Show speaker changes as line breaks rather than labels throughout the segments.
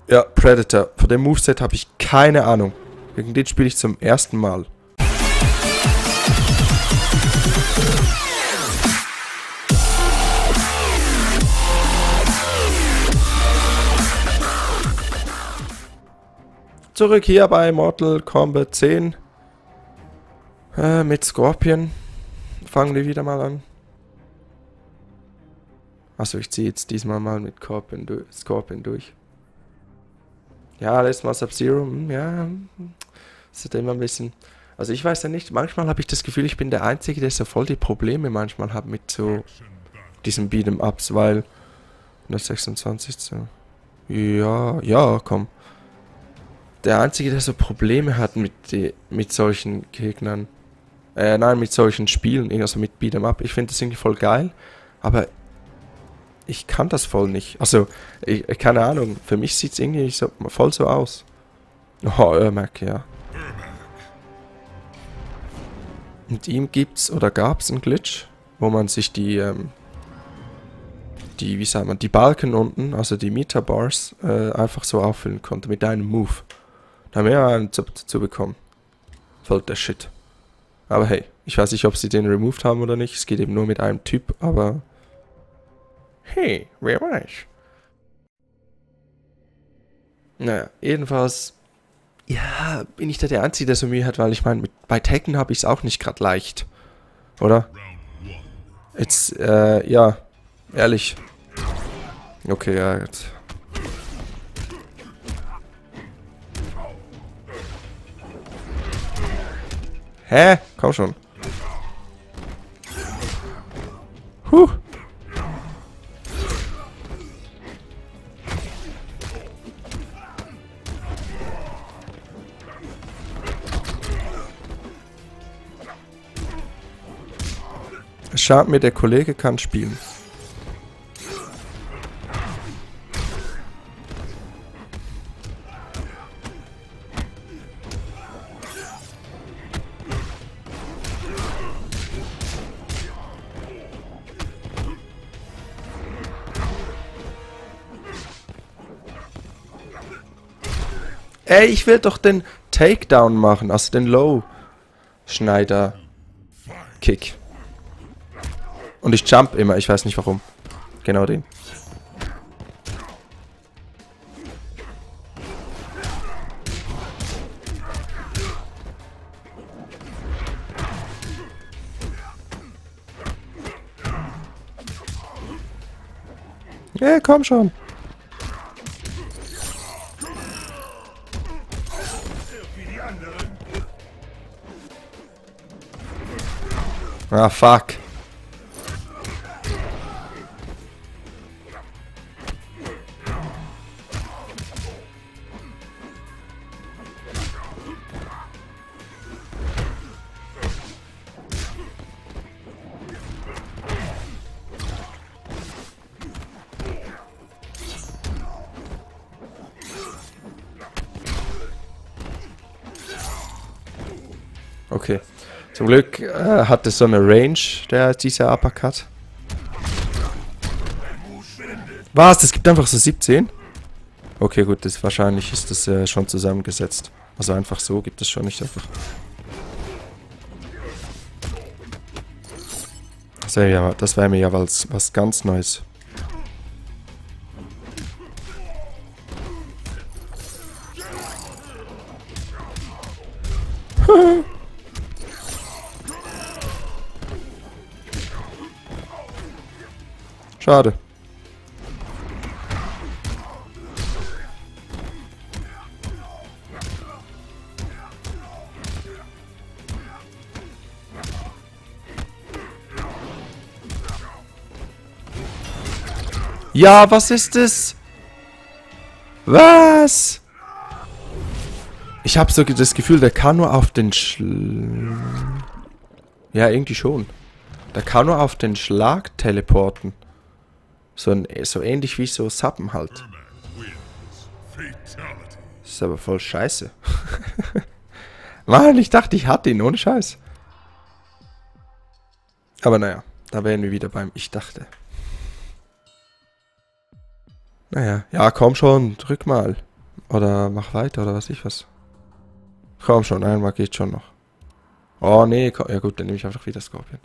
Ja, Predator. Von dem Moveset habe ich keine Ahnung. Gegen den spiele ich zum ersten Mal. Zurück hier bei Mortal Kombat 10. Mit Scorpion. Fangen wir wieder mal an. Achso, ich ziehe jetzt diesmal mal mit Scorpion durch. Ja, letztes Mal Sub-Zero. Ja, das ist immer ein bisschen... Also ich weiß ja nicht, manchmal habe ich das Gefühl, ich bin der Einzige, der so voll die Probleme manchmal hat mit so diesen Beat'em-Ups, weil... 126 so... Ja, komm. Der Einzige, der so Probleme hat mit solchen Gegnern. Nein, mit solchen Spielen, also mit Beat'em-Up. Ich finde das irgendwie voll geil, aber ich kann das voll nicht. Also, keine Ahnung, für mich sieht es irgendwie so, voll so aus. Oh, Ermac, ja. Mit ihm gibt's oder gab's einen Glitch, wo man sich die wie sagt man, die Balken unten, also die Meterbars, einfach so auffüllen konnte mit einem Move. Da haben wir ja einen dazu bekommen. Voll der Shit. Aber hey, ich weiß nicht, ob sie den removed haben oder nicht. Es geht eben nur mit einem Typ, aber... Hey, wer weiß. Naja, jedenfalls... Ja, bin ich da der Einzige, der so Mühe hat, weil ich meine, bei Tekken habe ich es auch nicht gerade leicht. Oder? Jetzt, ja, ehrlich. Okay, ja, jetzt... Hä? Komm schon. Huh. Es schaut mir, der Kollege kann spielen. Ey, ich will doch den Takedown machen, also den Low-Schneider-Kick. Und ich jump immer, ich weiß nicht warum. Genau den. Ja, komm schon. Ah, fuck. Okay. Zum Glück hat es so eine Range, dieser Uppercut. Was? Das gibt einfach so 17? Okay, gut, wahrscheinlich ist das schon zusammengesetzt. Also einfach so gibt es schon nicht einfach. Das wäre mir ja was ganz Neues. Schade. Ja, was ist es? Was? Ich habe so das Gefühl, der kann nur auf den Ja, irgendwie schon. Der kann nur auf den Schlag teleporten. So ähnlich wie so Sappen halt. Das ist aber voll scheiße. Mann, ich dachte, ich hatte ihn, ohne Scheiß. Aber naja, da wären wir wieder beim Ich dachte. Naja, ja, komm schon, drück mal. Oder mach weiter oder was ich was. Komm schon, einmal geht schon noch. Oh nee, ja gut, dann nehme ich einfach wieder Scorpion.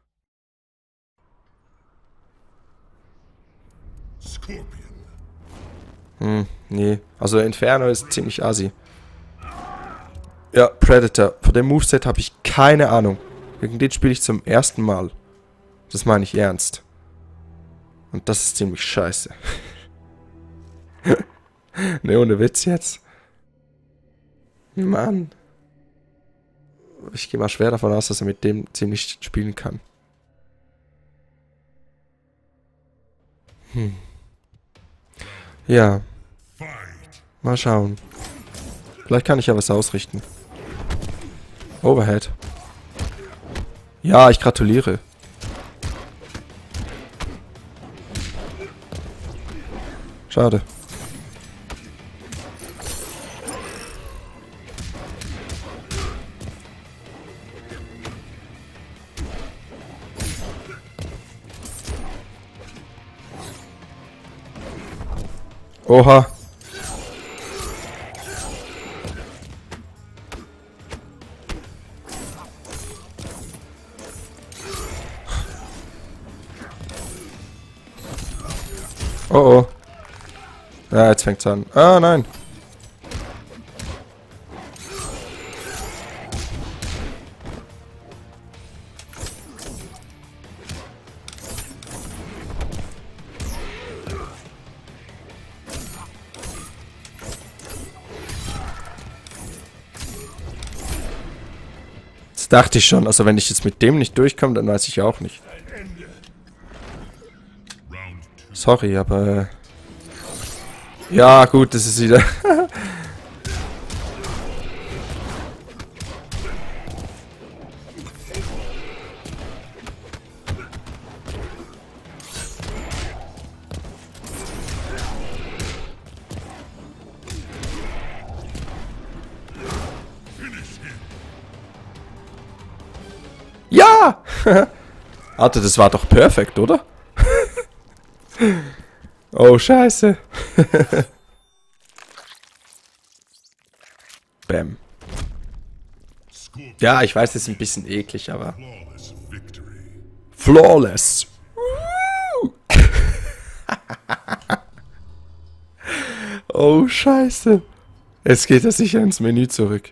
Nee. Also Inferno ist ziemlich assi. Ja, Predator. Von dem Moveset habe ich keine Ahnung. Gegen den spiele ich zum ersten Mal. Das meine ich ernst. Und das ist ziemlich scheiße. Ne, ohne Witz jetzt. Mann. Ich gehe mal schwer davon aus, dass er mit dem ziemlich spielen kann. Ja. Mal schauen. Vielleicht kann ich ja was ausrichten. Overhead. Ja, ich gratuliere. Schade. Oha. Oh oh. Ja, jetzt fängt's an. Ah, nein. Das dachte ich schon. Also wenn ich jetzt mit dem nicht durchkomme, dann weiß ich auch nicht. Sorry, aber... Ja, gut, das ist wieder... Ja! Alter, das war doch perfekt, oder? Oh, scheiße. Bam. Ja, ich weiß, das ist ein bisschen eklig, aber... Flawless. Oh, scheiße. Jetzt geht er sicher ins Menü zurück.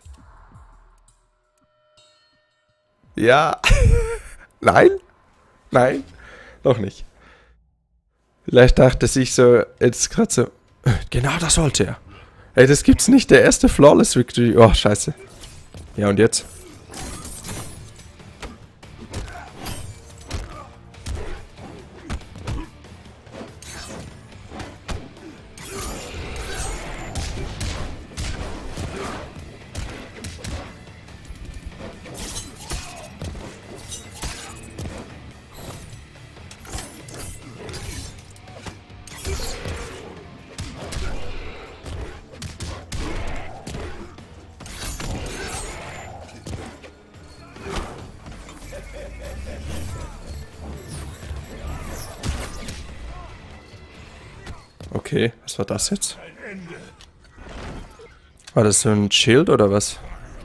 Ja. Nein? Nein? Noch nicht. Vielleicht dachte sich so, jetzt gerade so, genau das wollte er. Ey, das gibt's nicht, der erste Flawless Victory. Oh, scheiße. Ja, und jetzt? Okay, was war das jetzt? War das so ein Schild oder was?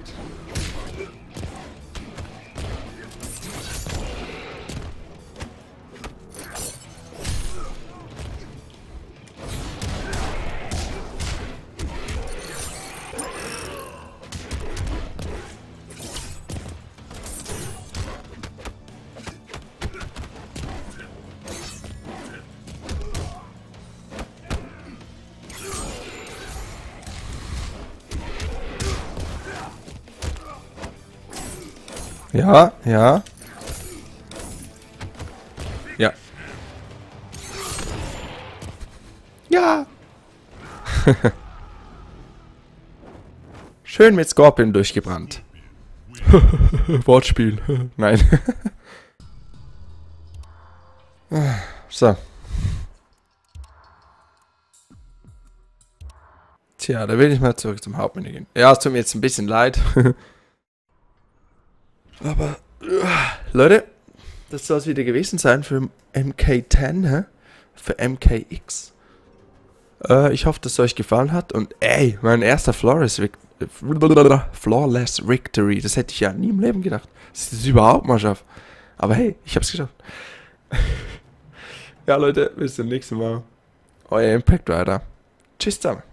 Ja, ja. Ja. Ja. Schön mit Scorpion durchgebrannt. Wortspiel. Nein. So. Tja, da will ich mal zurück zum Hauptmenü gehen. Ja, es tut mir jetzt ein bisschen leid. Aber, Leute, das soll es wieder gewesen sein für MK10, hä? Für MKX. Ich hoffe, dass es euch gefallen hat. Und ey, mein erster Flawless Victory. Das hätte ich ja nie im Leben gedacht, dass ich das überhaupt mal schaffe. Aber hey, ich hab's geschafft. Ja, Leute, bis zum nächsten Mal. Euer Impact Rider. Tschüss zusammen.